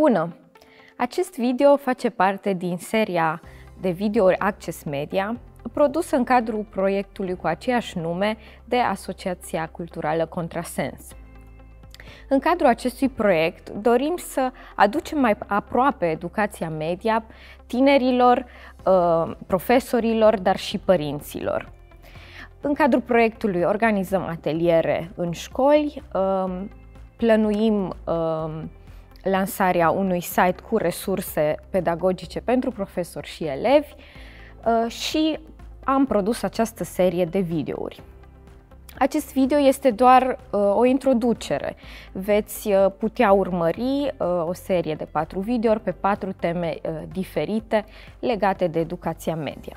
Bună! Acest video face parte din seria de videouri Access Media, produsă în cadrul proiectului cu aceeași nume de Asociația Culturală Contrasens. În cadrul acestui proiect dorim să aducem mai aproape educația media tinerilor, profesorilor, dar și părinților. În cadrul proiectului organizăm ateliere în școli, plănuim lansarea unui site cu resurse pedagogice pentru profesori și elevi și am produs această serie de videouri. Acest video este doar o introducere. Veți putea urmări o serie de 4 videouri pe 4 teme diferite legate de educația media.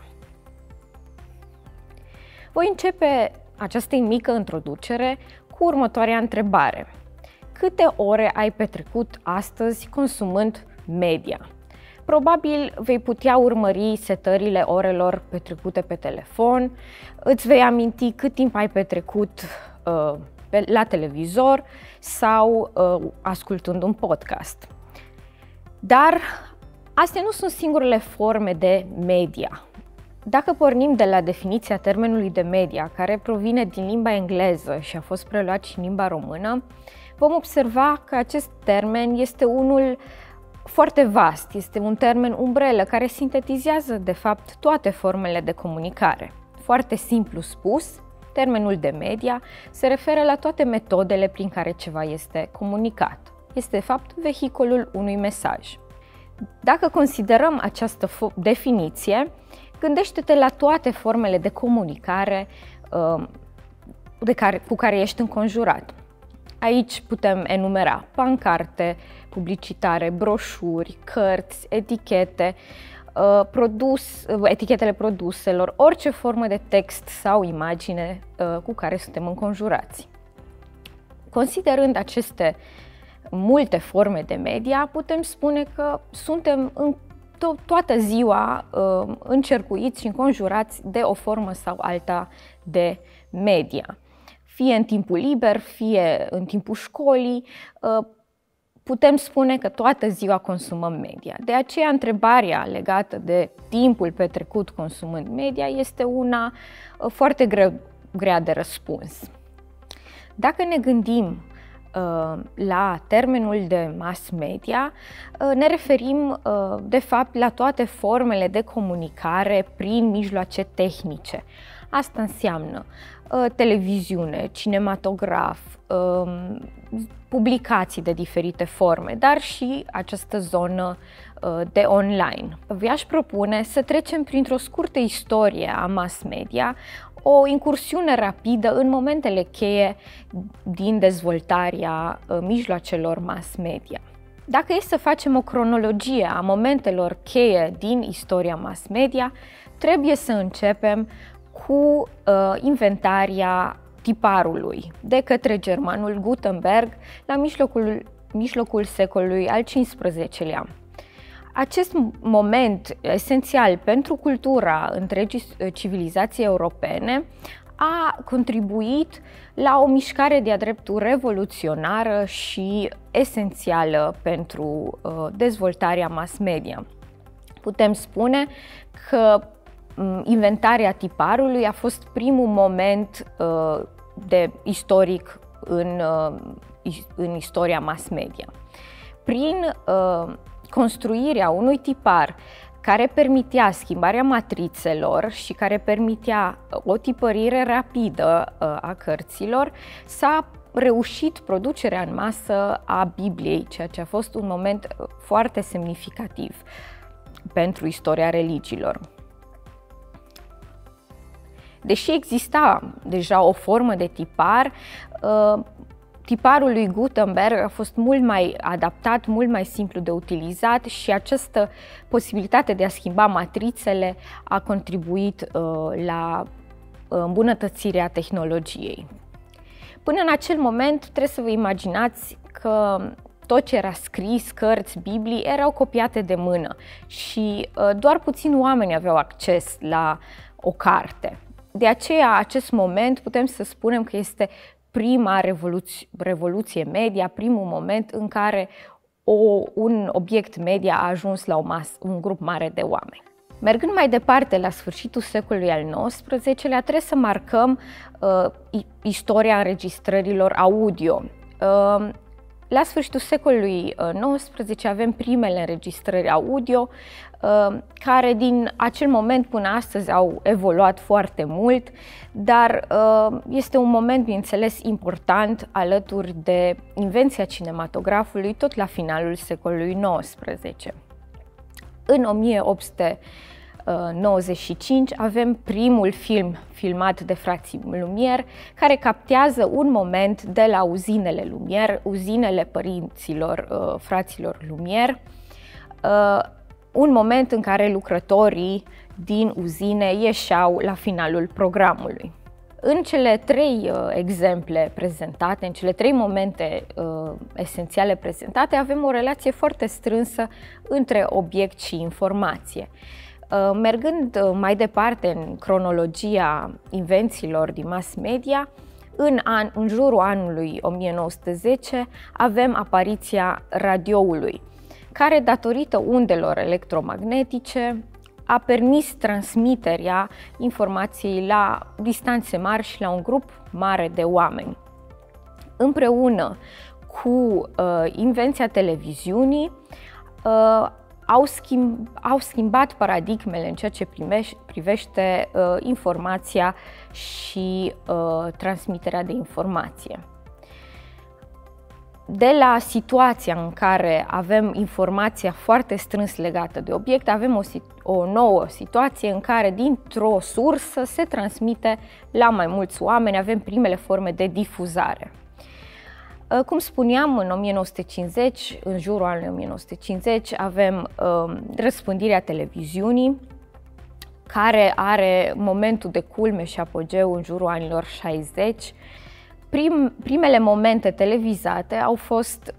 Voi începe această mică introducere cu următoarea întrebare. Câte ore ai petrecut astăzi consumând media? Probabil vei putea urmări setările orelor petrecute pe telefon, îți vei aminti cât timp ai petrecut la televizor sau ascultând un podcast. Dar astea nu sunt singurele forme de media. Dacă pornim de la definiția termenului de media, care provine din limba engleză și a fost preluat și în limba română, vom observa că acest termen este unul foarte vast, este un termen umbrelă care sintetizează de fapt toate formele de comunicare. Foarte simplu spus, termenul de media se referă la toate metodele prin care ceva este comunicat. Este de fapt vehiculul unui mesaj. Dacă considerăm această definiție, gândește-te la toate formele de comunicare cu care ești înconjurat. Aici putem enumera pancarte, publicitare, broșuri, cărți, etichete, etichetele produselor, orice formă de text sau imagine cu care suntem înconjurați. Considerând aceste multe forme de media, putem spune că suntem toată ziua încercuiți și înconjurați de o formă sau alta de media. Fie în timpul liber, fie în timpul școlii, putem spune că toată ziua consumăm media. De aceea, întrebarea legată de timpul petrecut consumând media este una foarte grea de răspuns. Dacă ne gândim la termenul de mass media, ne referim de fapt la toate formele de comunicare prin mijloace tehnice. Asta înseamnă televiziune, cinematograf, publicații de diferite forme, dar și această zonă de online. V-aș propune să trecem printr-o scurtă istorie a mass media, o incursiune rapidă în momentele cheie din dezvoltarea mijloacelor mass media. Dacă e să facem o cronologie a momentelor cheie din istoria mass media, trebuie să începem cu inventarea tiparului de către germanul Gutenberg la mijlocul secolului al XV-lea. Acest moment esențial pentru cultura întregii civilizații europene a contribuit la o mișcare de-a dreptul revoluționară și esențială pentru dezvoltarea mass media. Putem spune că inventarea tiparului a fost primul moment istoric în istoria mass media. Prin construirea unui tipar care permitea schimbarea matrițelor și care permitea o tipărire rapidă a cărților, s-a reușit producerea în masă a Bibliei, ceea ce a fost un moment foarte semnificativ pentru istoria religiilor. Deși exista deja o formă de tipar, tiparul lui Gutenberg a fost mult mai adaptat, mult mai simplu de utilizat și această posibilitate de a schimba matrițele a contribuit la îmbunătățirea tehnologiei. Până în acel moment trebuie să vă imaginați că tot ce era scris, cărți, Biblii, erau copiate de mână și doar puțini oameni aveau acces la o carte. De aceea, acest moment putem să spunem că este prima revoluție media, primul moment în care un obiect media a ajuns la un grup mare de oameni. Mergând mai departe, la sfârșitul secolului al XIX-lea, trebuie să marcăm istoria înregistrărilor audio. La sfârșitul secolului XIX avem primele înregistrări audio, care din acel moment până astăzi au evoluat foarte mult, dar este un moment, bineînțeles, important alături de invenția cinematografului tot la finalul secolului XIX. În 1895 avem primul film filmat de frații Lumière, care captează un moment de la uzinele Lumière, uzinele părinților fraților Lumière, un moment în care lucrătorii din uzine ieșeau la finalul programului. În cele trei exemple prezentate, în cele trei momente esențiale prezentate, avem o relație foarte strânsă între obiect și informație. Mergând mai departe în cronologia invențiilor din mass media, în jurul anului 1910 avem apariția radioului, care, datorită undelor electromagnetice, a permis transmiterea informației la distanțe mari și la un grup mare de oameni. Împreună cu invenția televiziunii, au schimbat paradigmele în ceea ce privește informația și transmiterea de informație. De la situația în care avem informația foarte strâns legată de obiect, avem o nouă situație în care dintr-o sursă se transmite la mai mulți oameni, avem primele forme de difuzare. Cum spuneam, în 1950, în jurul anului 1950, avem răspândirea televiziunii, care are momentul de culme și apogeu în jurul anilor 60. Primele momente televizate au fost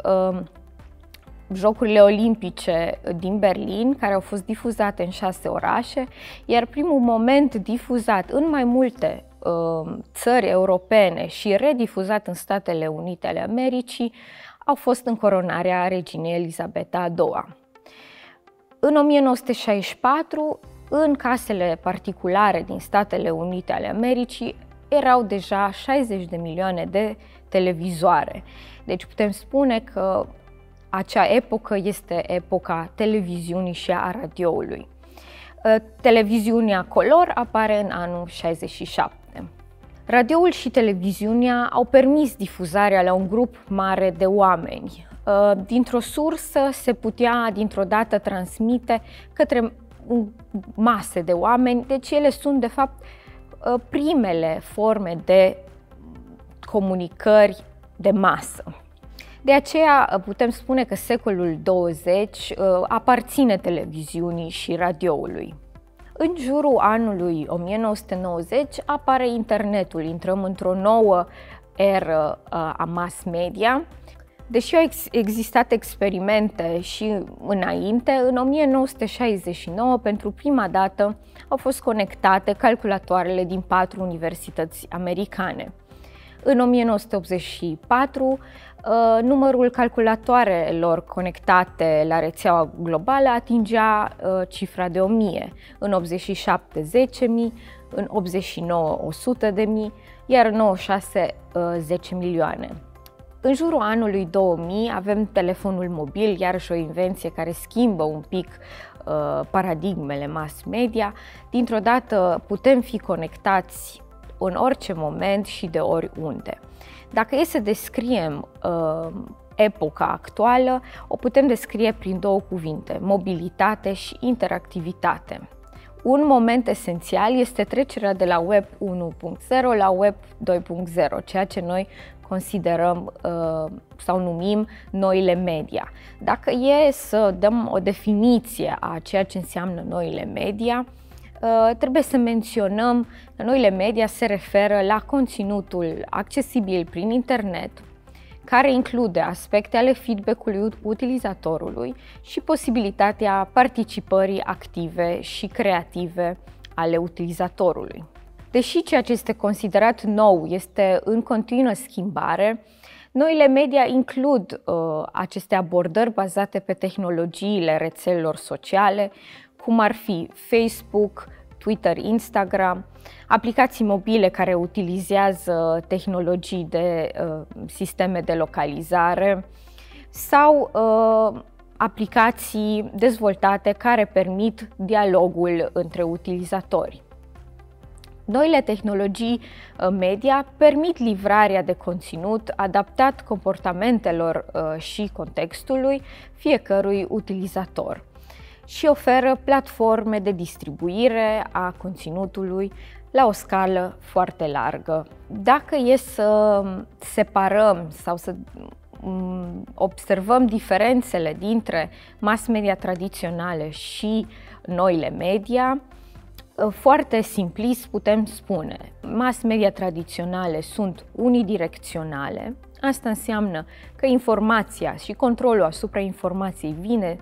Jocurile Olimpice din Berlin, care au fost difuzate în 6 orașe, iar primul moment difuzat în mai multe țări europene și redifuzat în Statele Unite ale Americii au fost încoronarea reginei Elisabeta a II-a. În 1964, în casele particulare din Statele Unite ale Americii, erau deja 60 de milioane de televizoare. Deci putem spune că acea epocă este epoca televiziunii și a radioului. Televiziunea color apare în anul 67. Radioul și televiziunea au permis difuzarea la un grup mare de oameni. Dintr-o sursă se putea dintr-o dată transmite către mase de oameni, deci ele sunt de fapt primele forme de comunicări de masă. De aceea putem spune că secolul 20 aparține televiziunii și radioului. În jurul anului 1990 apare internetul, intrăm într-o nouă eră a mass media. Deși au existat experimente și înainte, în 1969, pentru prima dată, au fost conectate calculatoarele din 4 universități americane. În 1984, numărul calculatoarelor conectate la rețeaua globală atingea cifra de 1000, în 87 10.000, în 89 100.000, iar în 96 10 milioane. În jurul anului 2000 avem telefonul mobil, iarăși o invenție care schimbă un pic paradigmele mass media. Dintr-o dată putem fi conectați în orice moment și de oriunde. Dacă e să descriem epoca actuală, o putem descrie prin două cuvinte: mobilitate și interactivitate. Un moment esențial este trecerea de la Web 1.0 la Web 2.0, ceea ce noi considerăm sau numim noile media. Dacă e să dăm o definiție a ceea ce înseamnă noile media, trebuie să menționăm că noile media se referă la conținutul accesibil prin internet, care include aspecte ale feedback-ului utilizatorului și posibilitatea participării active și creative ale utilizatorului. Deși ceea ce este considerat nou este în continuă schimbare, Noile media includ aceste abordări bazate pe tehnologiile rețelelor sociale, cum ar fi Facebook, Twitter, Instagram, aplicații mobile care utilizează tehnologii de sisteme de localizare sau aplicații dezvoltate care permit dialogul între utilizatori. Noile tehnologii media permit livrarea de conținut adaptat comportamentelor și contextului fiecărui utilizator și oferă platforme de distribuire a conținutului la o scală foarte largă. Dacă e să separăm sau să observăm diferențele dintre mass media tradiționale și noile media, foarte simplist putem spune, mass media tradiționale sunt unidirecționale. Asta înseamnă că informația și controlul asupra informației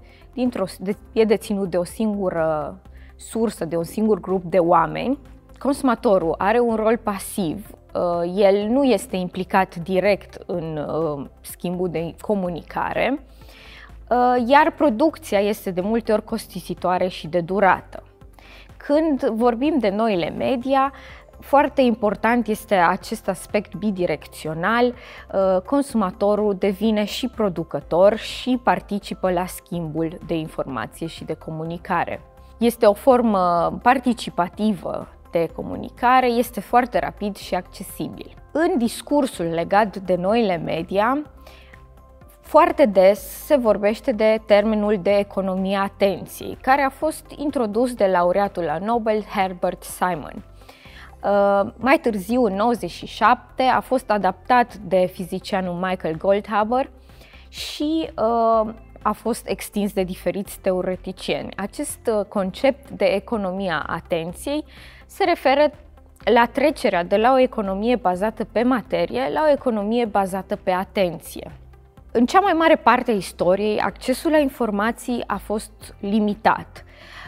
e deținut de o singură sursă, de un singur grup de oameni. Consumatorul are un rol pasiv, el nu este implicat direct în schimbul de comunicare, iar producția este de multe ori costisitoare și de durată. Când vorbim de noile media, foarte important este acest aspect bidirecțional, consumatorul devine și producător și participă la schimbul de informație și de comunicare. Este o formă participativă de comunicare, este foarte rapid și accesibil. În discursul legat de noile media, foarte des se vorbește de termenul de economia atenției, care a fost introdus de laureatul la Nobel Herbert Simon. Mai târziu, în 1997, a fost adaptat de fizicianul Michael Goldhaber și a fost extins de diferiți teoreticieni. Acest concept de economia atenției se referă la trecerea de la o economie bazată pe materie la o economie bazată pe atenție. În cea mai mare parte a istoriei, accesul la informații a fost limitat.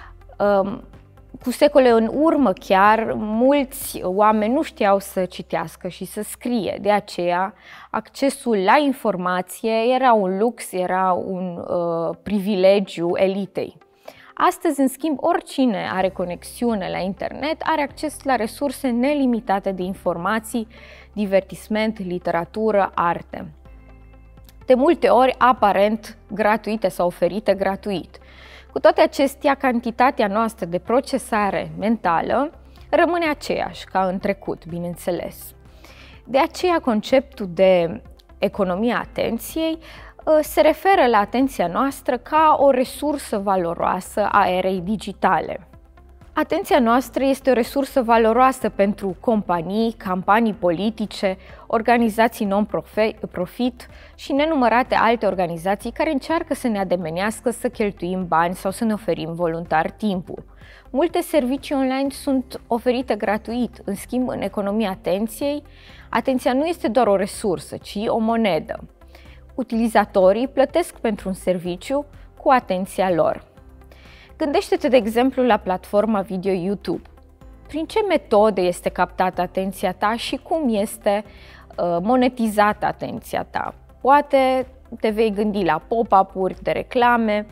Cu secole în urmă chiar, mulți oameni nu știau să citească și să scrie. De aceea, accesul la informație era un lux, era un privilegiu elitei. Astăzi, în schimb, oricine are conexiune la internet are acces la resurse nelimitate de informații, divertisment, literatură, arte. De multe ori aparent gratuite sau oferite gratuit. Cu toate acestea, cantitatea noastră de procesare mentală rămâne aceeași ca în trecut, bineînțeles. De aceea, conceptul de economia atenției se referă la atenția noastră ca o resursă valoroasă a erei digitale. Atenția noastră este o resursă valoroasă pentru companii, campanii politice, organizații non-profit și nenumărate alte organizații care încearcă să ne ademenească să cheltuim bani sau să ne oferim voluntar timpul. Multe servicii online sunt oferite gratuit, în schimb, în economia atenției, atenția nu este doar o resursă, ci o monedă. Utilizatorii plătesc pentru un serviciu cu atenția lor. Gândește-te, de exemplu, la platforma video YouTube. Prin ce metode este captată atenția ta și cum este monetizată atenția ta? Poate te vei gândi la pop-up-uri de reclame,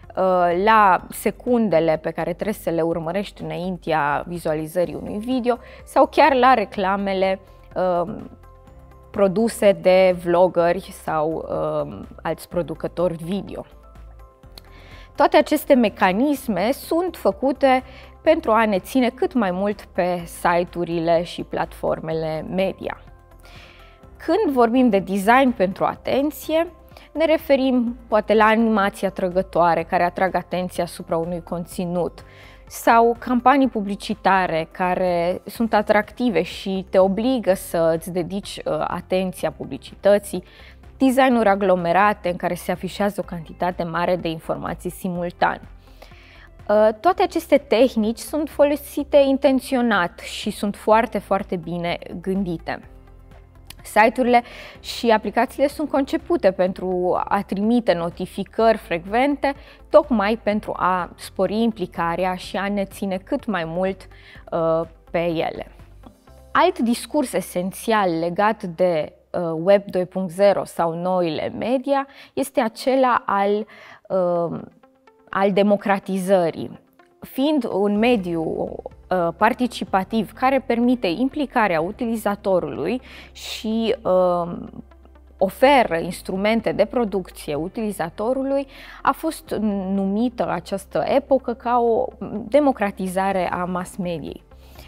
la secundele pe care trebuie să le urmărești înaintea vizualizării unui video sau chiar la reclamele produse de vloggeri sau alți producători video. Toate aceste mecanisme sunt făcute pentru a ne ține cât mai mult pe site-urile și platformele media. Când vorbim de design pentru atenție, ne referim poate la animații atrăgătoare care atrag atenția asupra unui conținut sau campanii publicitare care sunt atractive și te obligă să îți dedici atenția publicității, designuri aglomerate în care se afișează o cantitate mare de informații simultan. Toate aceste tehnici sunt folosite intenționat și sunt foarte, foarte bine gândite. Site-urile și aplicațiile sunt concepute pentru a trimite notificări frecvente, tocmai pentru a spori implicarea și a ne ține cât mai mult pe ele. Alt discurs esențial legat de Web 2.0 sau noile media este acela al democratizării. Fiind un mediu participativ care permite implicarea utilizatorului și oferă instrumente de producție utilizatorului, a fost numită această epocă ca o democratizare a mass mediei.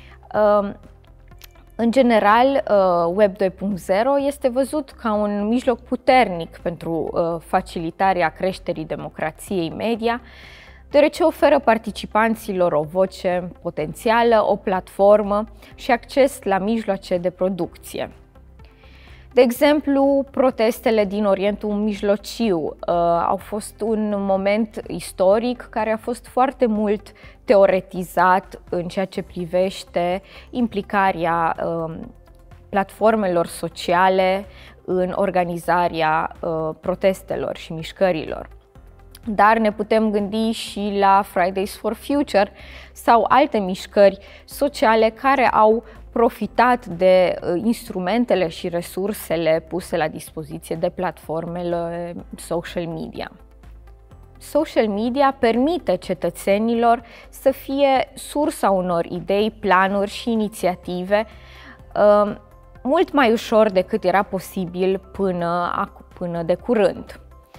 În general, Web 2.0 este văzut ca un mijloc puternic pentru facilitarea creșterii democrației media, deoarece oferă participanților o voce potențială, o platformă și acces la mijloace de producție. De exemplu, protestele din Orientul Mijlociu au fost un moment istoric care a fost foarte mult teoretizat în ceea ce privește implicarea platformelor sociale în organizarea protestelor și mișcărilor. Dar ne putem gândi și la Fridays for Future sau alte mișcări sociale care au profitat de instrumentele și resursele puse la dispoziție de platformele social media. Social media permite cetățenilor să fie sursa unor idei, planuri și inițiative mult mai ușor decât era posibil până de curând.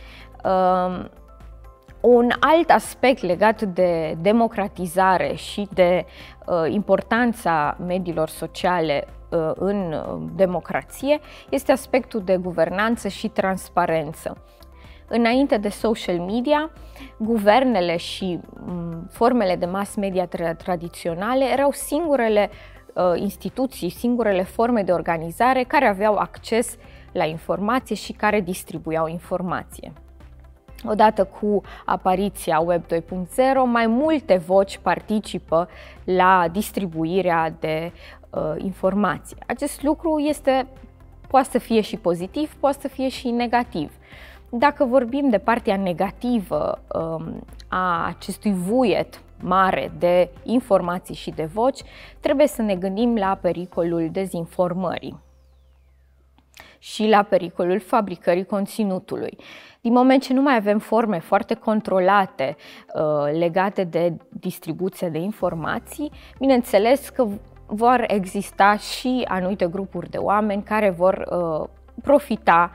Un alt aspect legat de democratizare și de importanța mediilor sociale în democrație este aspectul de guvernanță și transparență. Înainte de social media, guvernele și formele de mass media tradiționale erau singurele instituții, singurele forme de organizare care aveau acces la informație și care distribuiau informație. Odată cu apariția Web 2.0, mai multe voci participă la distribuirea de informații. Acest lucru poate să fie și pozitiv, poate să fie și negativ. Dacă vorbim de partea negativă a acestui vuiet mare de informații și de voci, trebuie să ne gândim la pericolul dezinformării și la pericolul fabricării conținutului. Din moment ce nu mai avem forme foarte controlate legate de distribuția de informații, bineînțeles că vor exista și anumite grupuri de oameni care vor profita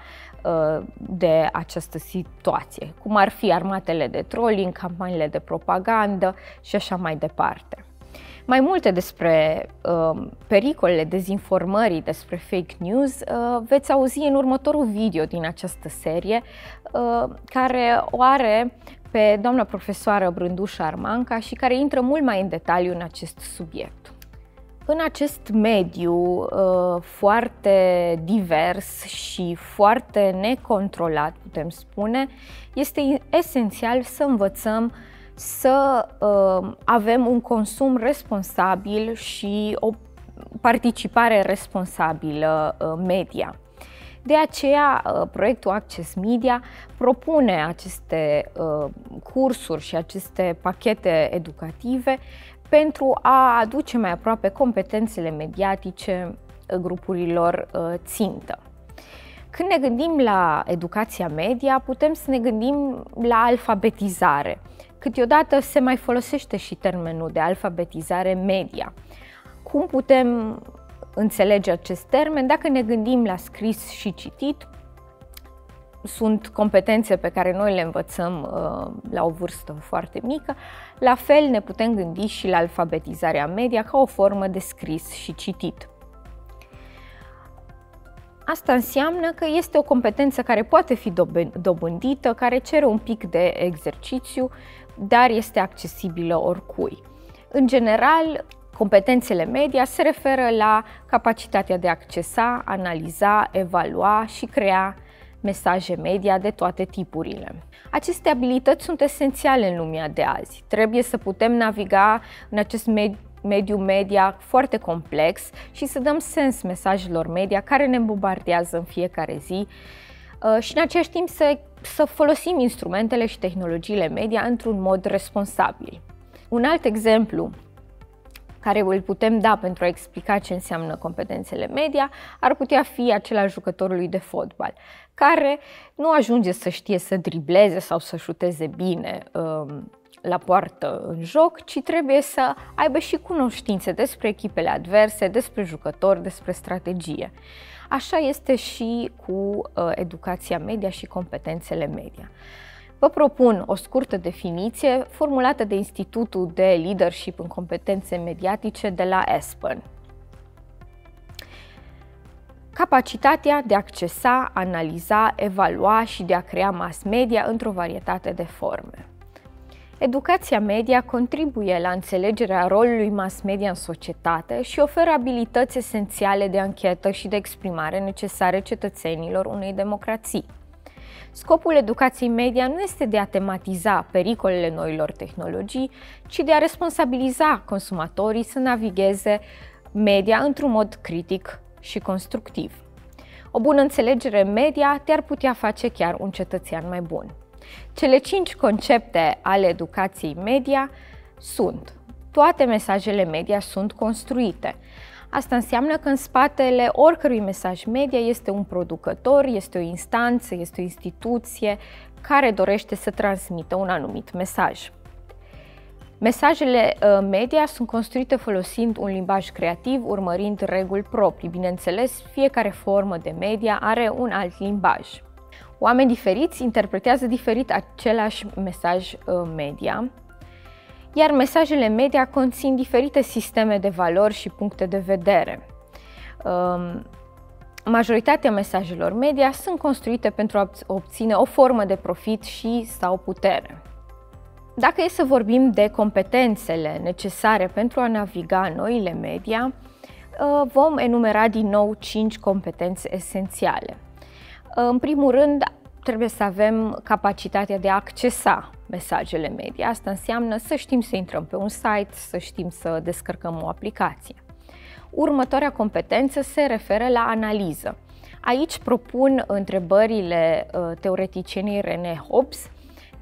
de această situație, cum ar fi armatele de trolling, campaniile de propagandă și așa mai departe. Mai multe despre pericolele dezinformării, despre fake news, veți auzi în următorul video din această serie, care o are pe doamna profesoară Brândușa Armanca și care intră mult mai în detaliu în acest subiect. În acest mediu foarte divers și foarte necontrolat, putem spune, este esențial să învățăm să avem un consum responsabil și o participare responsabilă media. De aceea, proiectul Access Media propune aceste cursuri și aceste pachete educative pentru a aduce mai aproape competențele mediatice grupurilor țintă. Când ne gândim la educația media, putem să ne gândim la alfabetizare. Câteodată se mai folosește și termenul de alfabetizare media. Cum putem înțelege acest termen? Dacă ne gândim la scris și citit, sunt competențe pe care noi le învățăm la o vârstă foarte mică, la fel ne putem gândi și la alfabetizarea media ca o formă de scris și citit. Asta înseamnă că este o competență care poate fi dobândită, care cere un pic de exercițiu, dar este accesibilă oricui. În general, competențele media se referă la capacitatea de a accesa, analiza, evalua și crea mesaje media de toate tipurile. Aceste abilități sunt esențiale în lumea de azi. Trebuie să putem naviga în acest mediu media foarte complex și să dăm sens mesajelor media care ne bombardează în fiecare zi și în același timp să folosim instrumentele și tehnologiile media într-un mod responsabil. Un alt exemplu care îl putem da pentru a explica ce înseamnă competențele media ar putea fi acela jucătorului de fotbal, care nu ajunge să știe să dribleze sau să șuteze bine la poartă în joc, ci trebuie să aibă și cunoștințe despre echipele adverse, despre jucători, despre strategie. Așa este și cu educația media și competențele media. Vă propun o scurtă definiție formulată de Institutul de Leadership în Competențe Mediatice de la Aspen. Capacitatea de a accesa, analiza, evalua și de a crea mass media într-o varietate de forme. Educația media contribuie la înțelegerea rolului mass media în societate și oferă abilități esențiale de anchetă și de exprimare necesare cetățenilor unei democrații. Scopul educației media nu este de a tematiza pericolele noilor tehnologii, ci de a responsabiliza consumatorii să navigheze media într-un mod critic și constructiv. O bună înțelegere media te-ar putea face chiar un cetățean mai bun. Cele 5 concepte ale educației media sunt: toate mesajele media sunt construite. Asta înseamnă că în spatele oricărui mesaj media este un producător, este o instanță, este o instituție care dorește să transmită un anumit mesaj. Mesajele media sunt construite folosind un limbaj creativ, urmărind reguli proprii. Bineînțeles, fiecare formă de media are un alt limbaj. Oameni diferiți interpretează diferit același mesaj media, iar mesajele media conțin diferite sisteme de valori și puncte de vedere. Majoritatea mesajelor media sunt construite pentru a obține o formă de profit și sau putere. Dacă e să vorbim de competențele necesare pentru a naviga noile media, vom enumera din nou 5 competențe esențiale. În primul rând, trebuie să avem capacitatea de a accesa mesajele media. Asta înseamnă să știm să intrăm pe un site, să știm să descărcăm o aplicație. Următoarea competență se referă la analiză. Aici propun întrebările teoreticienii René Hobbes,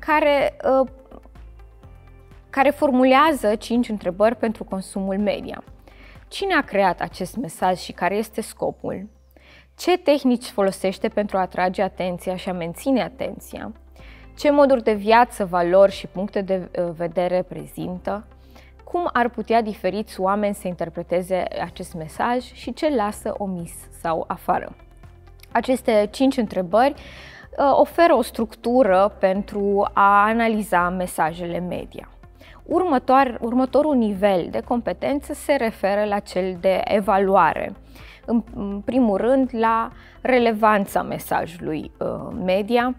care formulează 5 întrebări pentru consumul media. Cine a creat acest mesaj și care este scopul? Ce tehnici folosește pentru a atrage atenția și a menține atenția? Ce moduri de viață, valori și puncte de vedere prezintă? Cum ar putea diferiți oameni să interpreteze acest mesaj și ce lasă omis sau afară? Aceste 5 întrebări oferă o structură pentru a analiza mesajele media. Următorul nivel de competență se referă la cel de evaluare. În primul rând, la relevanța mesajului media.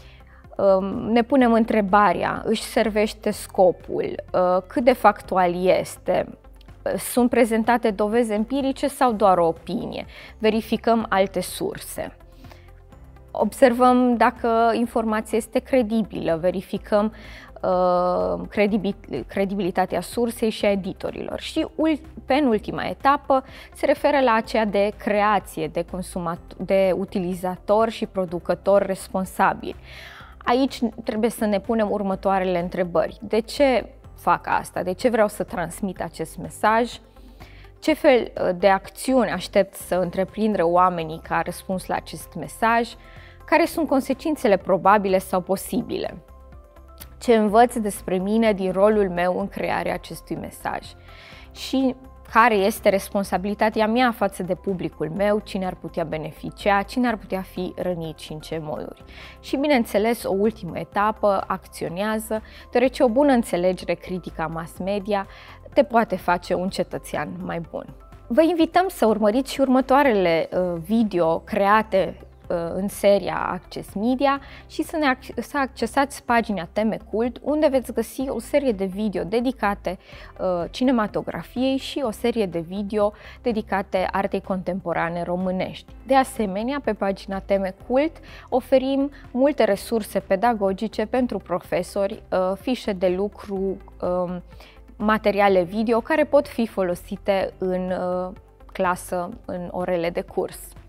Ne punem întrebarea: își servește scopul? Cât de factual este? Sunt prezentate dovezi empirice sau doar o opinie? Verificăm alte surse. Observăm dacă informația este credibilă, verificăm credibilitatea sursei și a editorilor. Și penultima etapă se referă la aceea de creație, de utilizator și producător responsabil. Aici trebuie să ne punem următoarele întrebări. De ce fac asta? De ce vreau să transmit acest mesaj? Ce fel de acțiuni aștept să întreprindă oamenii ca răspuns la acest mesaj? Care sunt consecințele probabile sau posibile? Ce învăț despre mine din rolul meu în crearea acestui mesaj? Și care este responsabilitatea mea față de publicul meu, cine ar putea beneficia, cine ar putea fi rănit și în ce moduri. Și bineînțeles, o ultimă etapă: acționează, deoarece o bună înțelegere critică a mass media te poate face un cetățean mai bun. Vă invităm să urmăriți și următoarele video create în seria Access Media și să accesați pagina Teme Cult, unde veți găsi o serie de video dedicate cinematografiei și o serie de video dedicate artei contemporane românești. De asemenea, pe pagina Teme Cult oferim multe resurse pedagogice pentru profesori, fișe de lucru, materiale video care pot fi folosite în clasă, în orele de curs.